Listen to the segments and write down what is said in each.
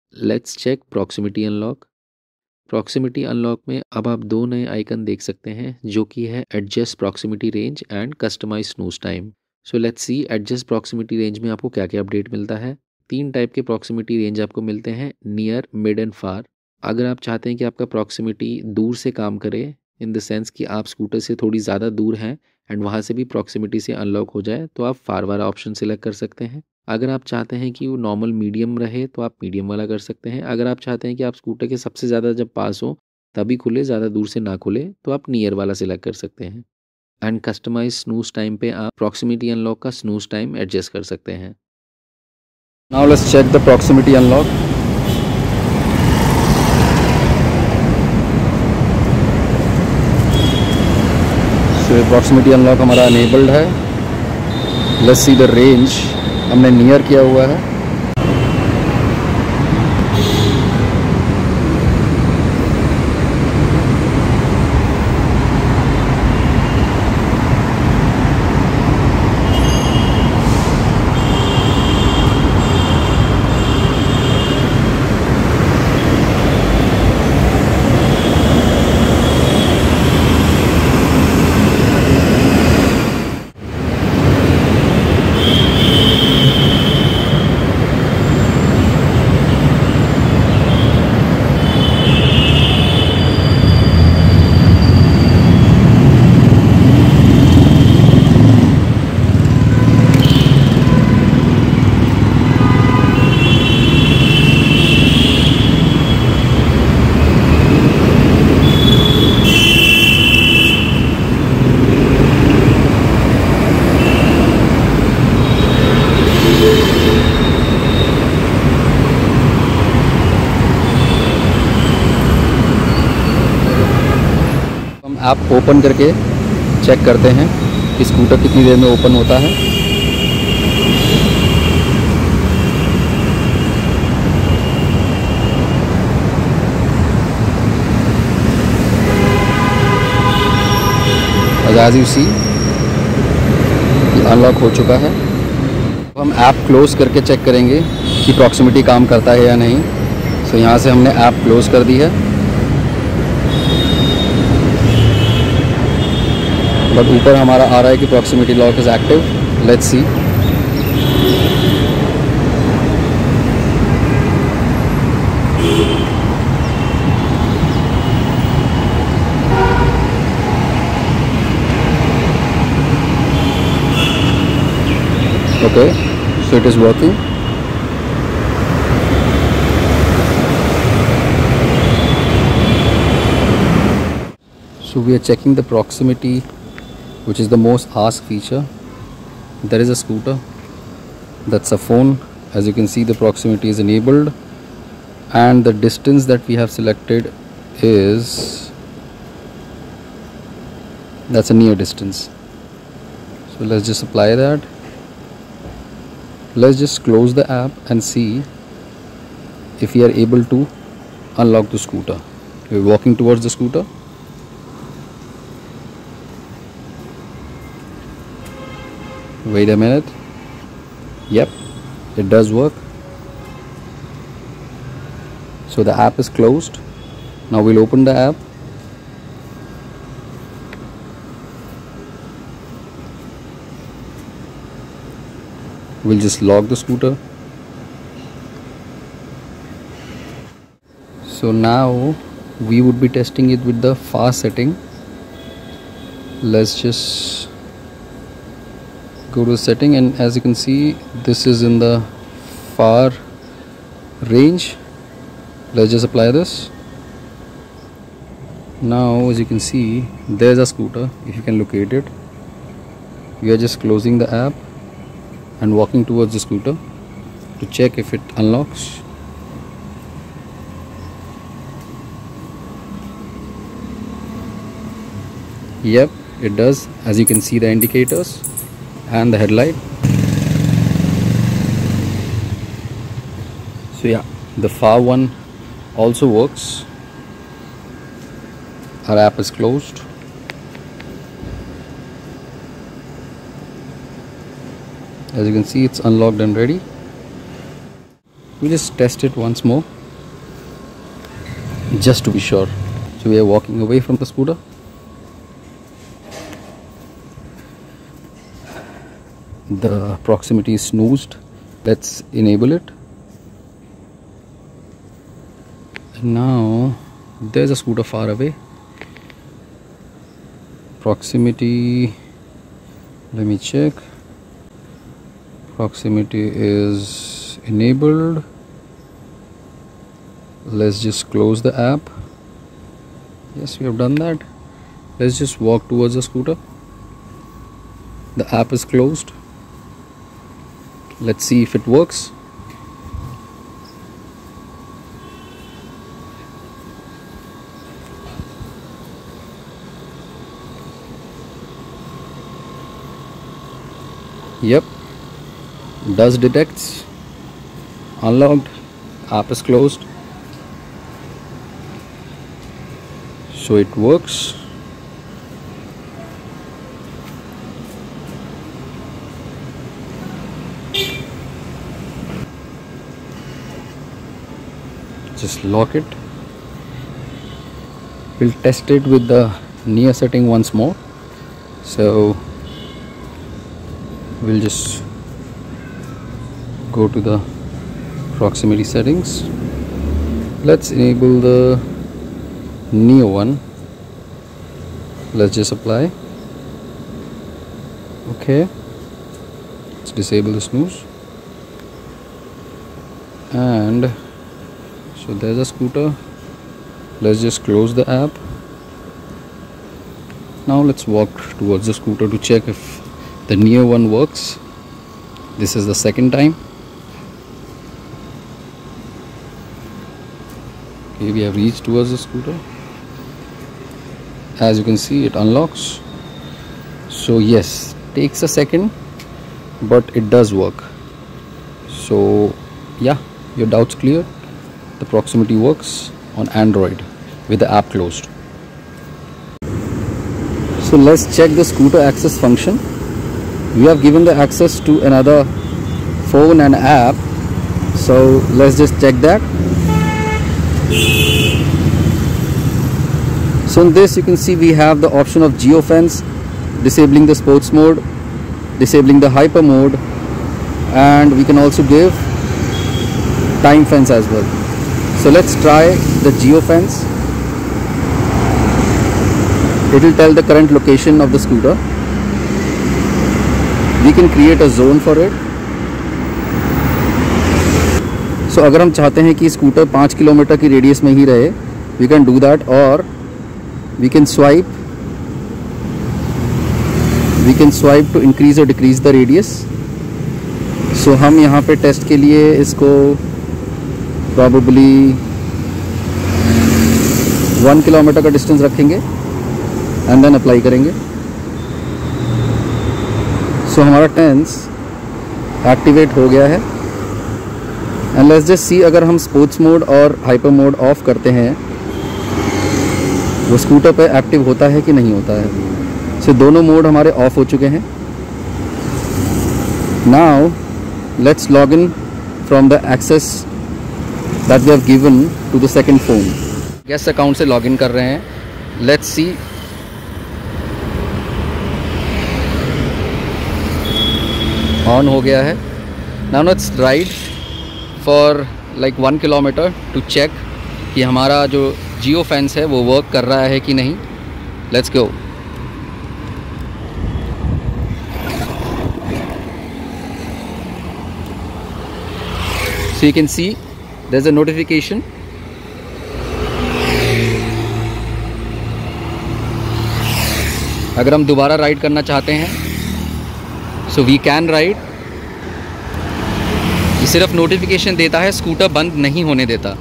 Let's check proximity unlock. Proximity unlock में अब आप दो नए आइकन देख सकते हैं जो कि है adjust proximity range and customise snooze time. So let's see adjust proximity range में आपको क्या क्या अपडेट मिलता है। तीन टाइप के प्रॉक्सिमिटी रेंज आपको मिलते हैं, नियर, मिड एंड फार। अगर आप चाहते हैं कि आपका प्रॉक्सिमिटी दूर से काम करे, इन द सेंस कि आप स्कूटर से थोड़ी ज़्यादा दूर हैं एंड वहाँ से भी प्रॉक्सिमिटी से अनलॉक हो जाए, तो आप फार वाला ऑप्शन सिलेक्ट कर सकते हैं। अगर आप चाहते हैं कि वो नॉर्मल मीडियम रहे तो आप मीडियम वाला कर सकते हैं। अगर आप चाहते हैं कि आप स्कूटर के सबसे ज़्यादा जब पास हो तभी खुले, ज़्यादा दूर से ना खुले, तो आप नियर वाला सिलेक्ट कर सकते हैं। एंड कस्टमाइज स्नूज टाइम पे आप प्रॉक्सिमिटी अनलॉक का स्नूज टाइम एडजस्ट कर सकते हैं। Now let's check the proximity unlock. So proximity unlock हमारा enabled है. Let's see the range. हमने near किया हुआ है. आप ओपन करके चेक करते हैं कि स्कूटर कितनी देर में ओपन होता है। एज यू सी अनलॉक हो चुका है। तो हम ऐप क्लोज़ करके चेक करेंगे कि प्रॉक्सिमिटी काम करता है या नहीं। सो यहाँ से हमने ऐप क्लोज़ कर दी है, बट ऊपर हमारा आ रहा है कि proximity lock is active. Let's see. Okay, so it is working. So we are checking the proximity, which is the most asked feature. There is a scooter, that's a phone. As you can see, the proximity is enabled, and the distance that we have selected is, that's a near distance. So let's just apply that. Let's just close the app and see if we are able to unlock the scooter. We're walking towards the scooter. Wait a minute. Yep, it does work. So the app is closed. Now we'll open the app. We'll just lock the scooter. So now we would be testing it with the fast setting. Let's just go to setting, and as you can see, this is in the far range. Let's just apply this. Now as you can see, there's a scooter. If you can locate it, we are just closing the app and walking towards the scooter to check if it unlocks. Yep, it does. As you can see, the indicators and the headlight. So yeah, the far one also works. Our app is closed. As you can see, it's unlocked and ready. We just test it once more. just to be sure. So we are walking away from the scooter. The proximity is snoozed. Let's enable it. And now there's a scooter far away. Proximity, let me check. Proximity is enabled. Let's just close the app. Yes, we have done that. Let's just walk towards the scooter. The app is closed. Let's see if it works. Yep, does detects. Unlocked. App is closed. So it works. Just lock it. We'll test it with the Nia setting once more. So we'll just go to the proximity settings. Let's enable the Nia one. Let's just apply. Okay, let's disable the snooze. And so there's a scooter. Let's just close the app. Now let's walk towards the scooter to check if the Nia one works. This is the second time. Okay, we have reached towards the scooter. As you can see, it unlocks. So yes, takes a second, but it does work. So yeah, your doubt's clear. The proximity works on Android with the app closed. So let's check the scooter access function. We have given the access to another phone and app. So let's just check that. So in this you can see we have the option of geofence, disabling the sports mode, disabling the hyper mode, and we can also give time fence as well. So let's try the geofence. It will tell the current location of the scooter. We can create a zone for it. So अगर हम चाहते हैं कि scooter 5 kilometre की radius में ही रहे, we can do that, or we can swipe to increase or decrease the radius. So हम यहाँ पे टेस्ट के लिए इसको probably 1 किलोमीटर का डिस्टेंस रखेंगे एंड देन अप्लाई करेंगे. सो हमारा टेंस एक्टिवेट हो गया है. एंड लेट्स जस्ट सी, अगर हम स्पोर्ट्स मोड और हाइपर मोड ऑफ करते हैं, वो स्कूटर पे एक्टिव होता है कि नहीं होता है. सो दोनों मोड हमारे ऑफ हो चुके हैं. Now let's log in from the access that we have given to the second phone. Guest account से लॉगिन कर रहे हैं. Let's see. ऑन हो गया है. Now let's ride for like 1 kilometre to check कि हमारा जो जियो फेंस है वो वर्क कर रहा है कि नहीं. Let's go. So you can see there's a notification. अगर हम दोबारा राइड करना चाहते हैं, सो वी कैन राइड. ये सिर्फ नोटिफिकेशन देता है, स्कूटर बंद नहीं होने देता.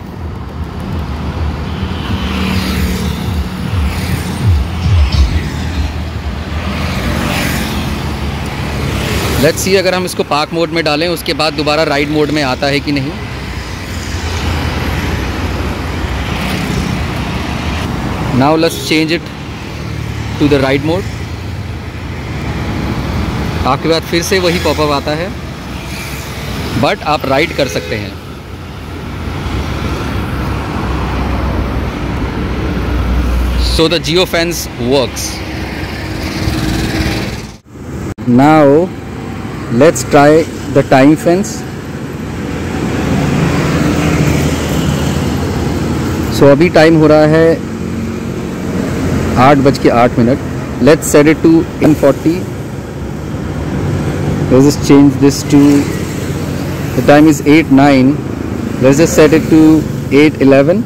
लेट्स सी, अगर हम इसको पार्क मोड में डालें, उसके बाद दोबारा राइड मोड में आता है कि नहीं. Now let's change it to the ride mode. आपके बाद फिर से वही पॉपअप आता है, बट आप राइड कर सकते हैं. So the geofence works. Now let's try the time fence. So अभी टाइम हो रहा है 8:08. Let's set it to 10:40. Let's just change this to, the time is 8:09. Let's just set it to 8:11.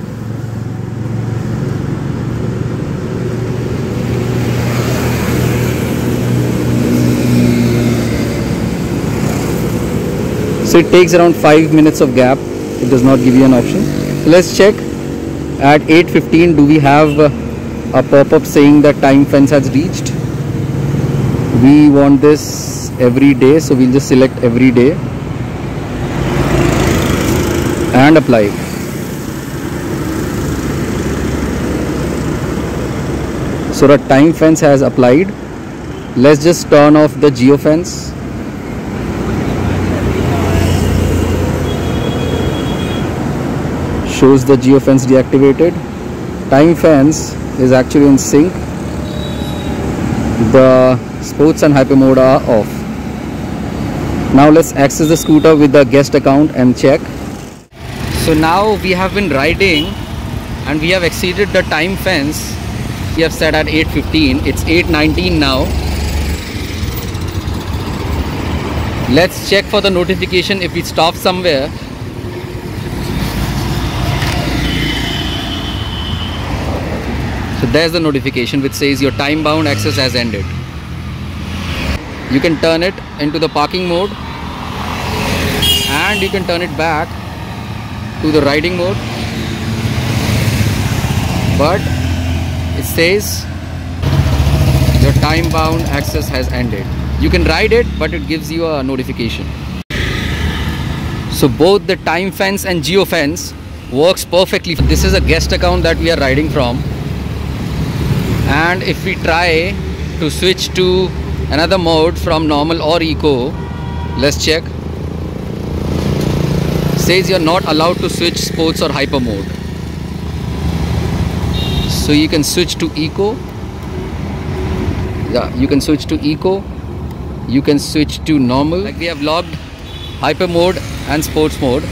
So it takes around 5 minutes of gap. It does not give you an option. So let's check at 8:15. Do we have a pop-up saying that time fence has reached? We want this every day, so we'll just select every day and apply. So the time fence has applied. Let's just turn off the geofence. Shows the geofence deactivated. Time fence is actually in sync. The sports and hyper mode are off. Now let's access the scooter with the guest account and check. So now we have been riding and we have exceeded the time fence. We have set at 8:15. It's 8:19 now. Let's check for the notification if we stop somewhere. So there's the notification which says your time bound access has ended. You can turn it into the parking mode and you can turn it back to the riding mode, but it says your time bound access has ended. You can ride it, but it gives you a notification. So both the time fence and geofence works perfectly. This is a guest account that we are riding from, and if we try to switch to another mode from normal or eco, let's check. Says you're not allowed to switch sports or hyper mode. So you can switch to eco. Yeah, you can switch to eco. You can switch to normal. Like we have logged hyper mode and sports mode.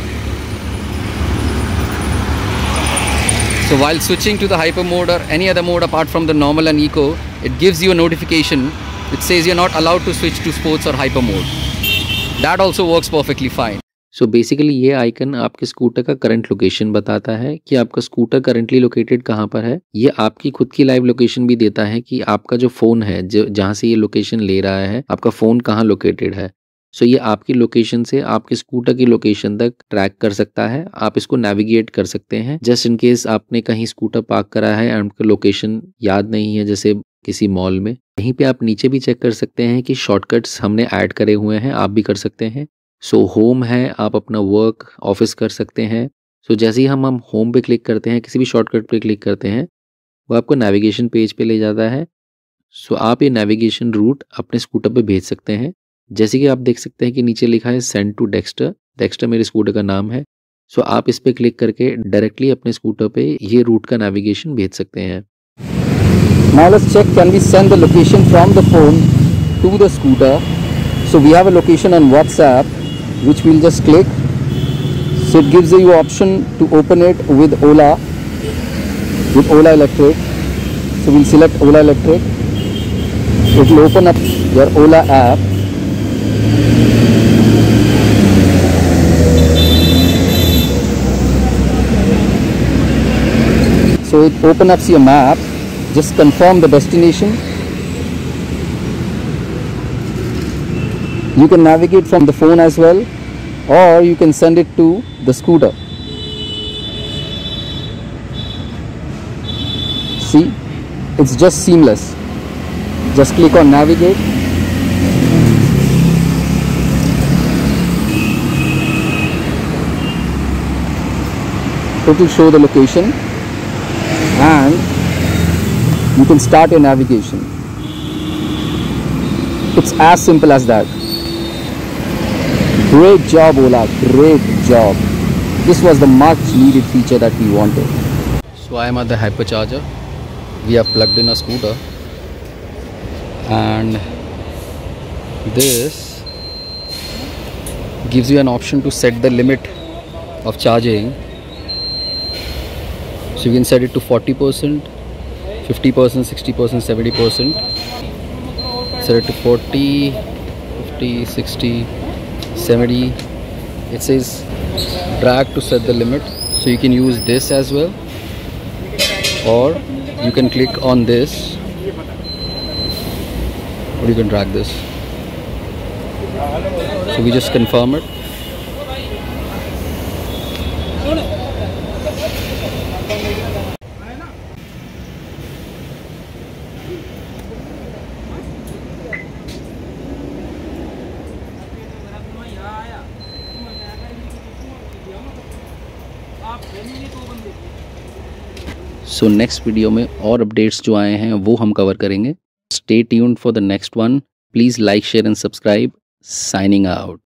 So while switching to the hyper mode or any other mode apart from the normal and eco, it gives you a notification which says you're not allowed to switch to sports or hyper mode. That also works perfectly fine. So basically ये icon आपके scooter का current location बताता है कि आपका scooter currently located कहाँ पर है। ये आपकी खुद की लाइव लोकेशन भी देता है कि आपका जो फ़ोन है जहाँ से ये लोकेशन ले रहा है, आपका फ़ोन कहाँ लोकेटेड है। सो ये आपकी लोकेशन से आपके स्कूटर की लोकेशन तक ट्रैक कर सकता है। आप इसको नेविगेट कर सकते हैं जस्ट इन केस आपने कहीं स्कूटर पार्क करा है एंड आपका लोकेशन याद नहीं है, जैसे किसी मॉल में। यहीं पे आप नीचे भी चेक कर सकते हैं कि शॉर्टकट्स हमने ऐड करे हुए हैं, आप भी कर सकते हैं। सो होम है, आप अपना वर्क ऑफिस कर सकते हैं। सो जैसे ही हम होम पे क्लिक करते हैं, किसी भी शॉर्टकट पे क्लिक करते हैं, वो आपको नेविगेशन पेज पे ले जाता है। सो आप ये नेविगेशन रूट अपने स्कूटर पे भेज सकते हैं। जैसे कि आप देख सकते हैं कि नीचे लिखा है सेंड टू डेक्स्टर। डेक्स्टर मेरे स्कूटर का नाम है। सो आप इस पे क्लिक करके डायरेक्टली अपने स्कूटर पे ये रूट का नेविगेशन भेज सकते हैं। Now let's check, can we send the location from the phone to the scooter? So we have a location on WhatsApp which we'll just click. So it gives you option to open it with Ola Electric. So we'll select Ola Electric. It will open up your Ola app. So it opens up your map. Just confirm the destination. You can navigate from the phone as well, or you can send it to the scooter. See, it's just seamless. Just click on navigate. It will show the location and you can start your navigation. It's as simple as that. Great job, Ola, great job. This was the much needed feature that we wanted. So I am at the hypercharger. we have plugged in a scooter, and this gives you an option to set the limit of charging. So you can set it to 40%, 50%, 60%, 70%. Set it to 40, 50, 60, 70. It says drag to set the limit, so you can use this as well, or you can click on this, or you can drag this. So we just confirm it. So next video में और updates जो आए हैं वो हम cover करेंगे. Stay tuned for the next one. Please like, share and subscribe. Signing out.